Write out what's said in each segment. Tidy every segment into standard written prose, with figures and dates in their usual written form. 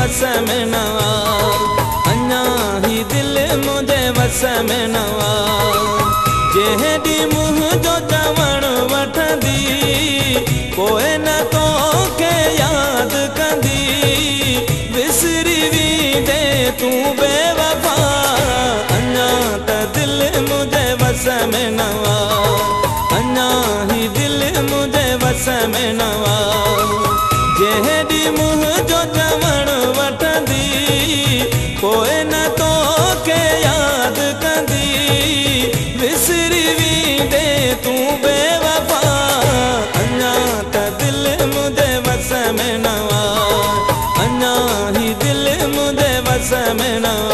वस में नवा, अञा ही दिल मुझे वस में नवा। जेडी मुँह जो चवण वठंदी कोई न तो के याद कंदी, विसरी वींदे तू बेवफा, अञा त दिल मुझे वस में नवा, अञा ही दिल मुझे वस में नवा। जेडी मुँह जो चवण वठंदी कोई न तो के याद कंदी, विसरी वींदे तू बेवफा, अञा त दिल मुझे वस में नवा, अञा ही दिल मुझे वस में नवा।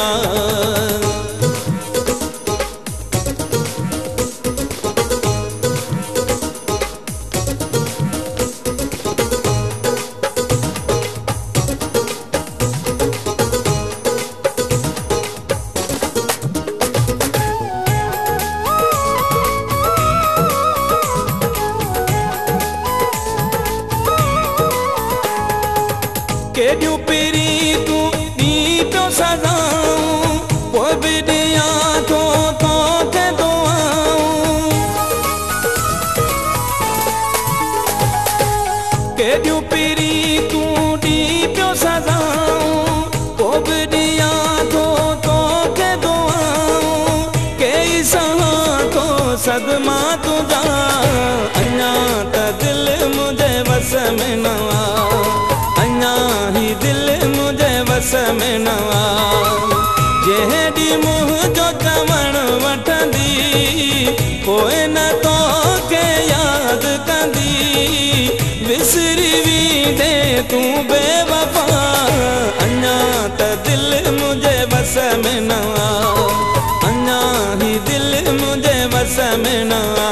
केडियूं पीरी तू नी तो सजाऊं, पोइ बि ॾियां थो तोखे दुआऊं। केडियूं पीरी तू नी पियो सजाऊं, पोइ बि ॾियां थो तोखे दुआऊं। कई सहां थो सदमा तुंहिंजा, अञा त दिल मुझे वस में नवा, अञा ही दिल मुझे वस में नवा। जेडी मुँह जो चवण वठंदी कोई न तो के याद कंदी, विसरी वींदे तू बेवफा, अञा त दिल मुझे वस में नवा, अञा ही दिल मुझे वस में नवा।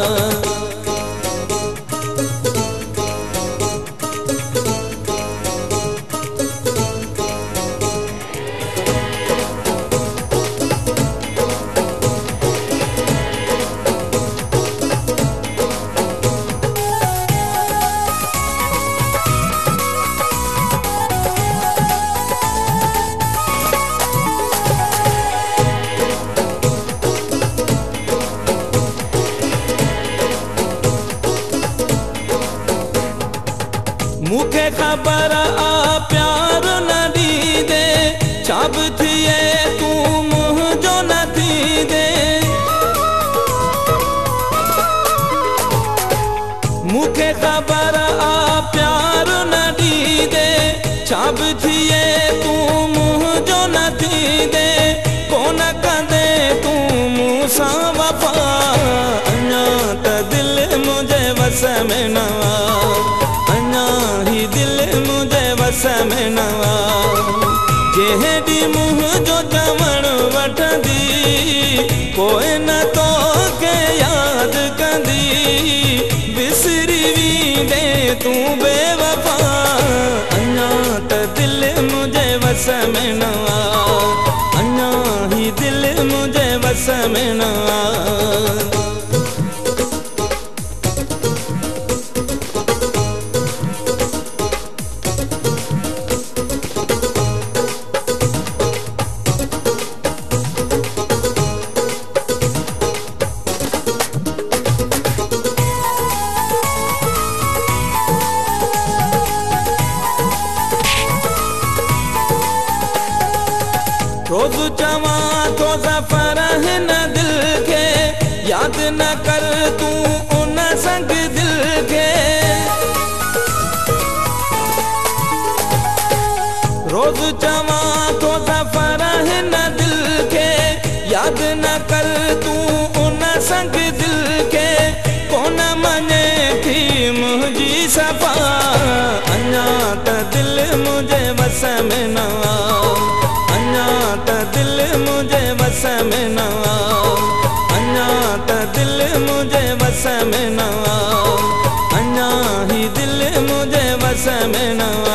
मुखे खबर आ प्यार न ॾींदे, छा बि थिए तू मुँह जो न थींदे। मुखे खबर आ प्यार न ॾींदे, छा बि थिए तू मुँह जो न थींदे। कोन कंदे तू मूं सां वफ़ा, अञा त दिल मुझे वस में नवा, अञा ही दिल मुझे वस में नवा। जेडी मुँह जो चवण वठंदी कोई न तो के याद कंदी, विसरी वींदे तू बेवफा, अञा त दिल मुझे वस में नवा, अञा ही दिल मुझे वस में नवा। रोज चवां तो ज़फ़र हिन दिल के, याद न कर तू उन संग दिल के। रोज चवां तो ज़फ़र हिन दिल के, याद न कर तू उन संग दिल के। कोन मञे थी मुंहिंजी सफ़ा, अञा त दिल मुझे वस में नवा, अञा त दिल मुझे वस में नवा, अञा त दिल मुझे वस में नवा, अञा ही दिल मुझे वस में नवा।